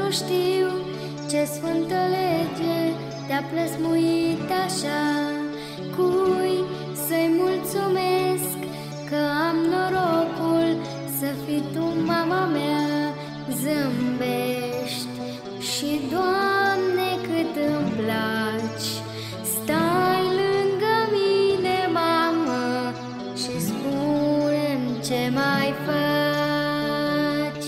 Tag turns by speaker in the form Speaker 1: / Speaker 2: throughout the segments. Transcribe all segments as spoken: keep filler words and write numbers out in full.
Speaker 1: nu știu ce sfântă lege te-a plăsmuit așa. Cui să-i mulțumesc că am norocul să fii tu mama mea? Zâmbești și, Doamne, cât îmi placi, stai lângă mine, mamă, și spune-mi ce mai faci.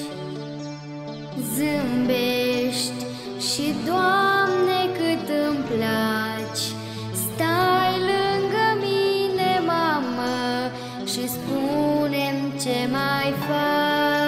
Speaker 1: Zâmbești și, Doamne, cât îmi placi, stai lângă mine, mamă, și spune-mi ce mai faci.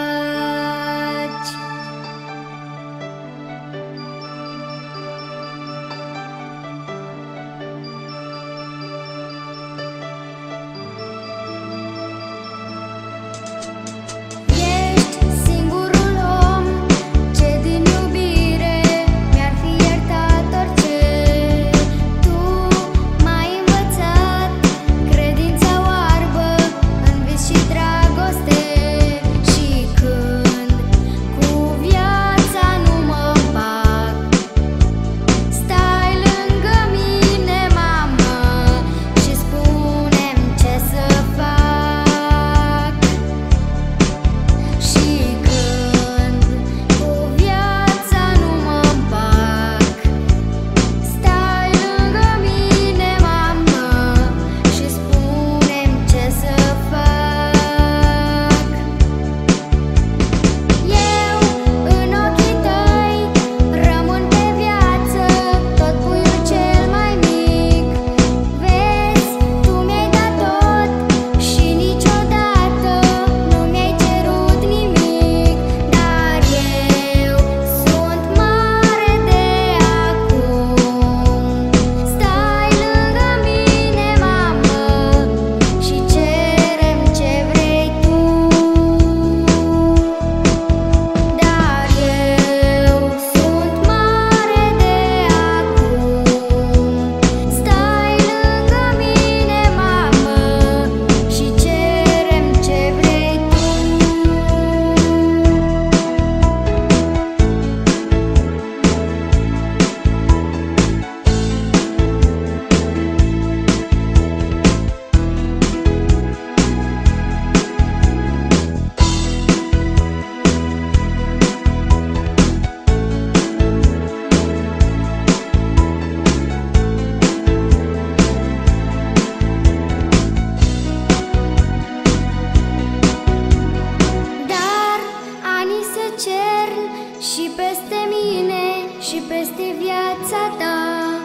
Speaker 1: Și peste mine și peste viața ta,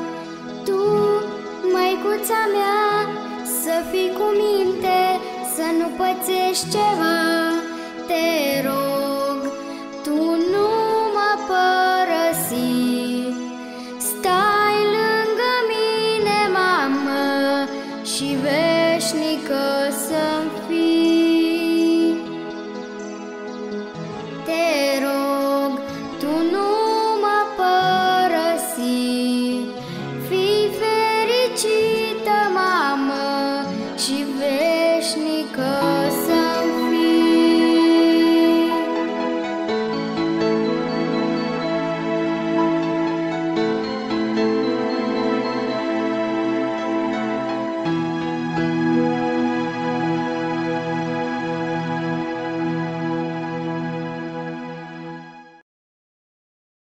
Speaker 1: tu, măicuța mea, să fii cu minte, să nu pățești ceva.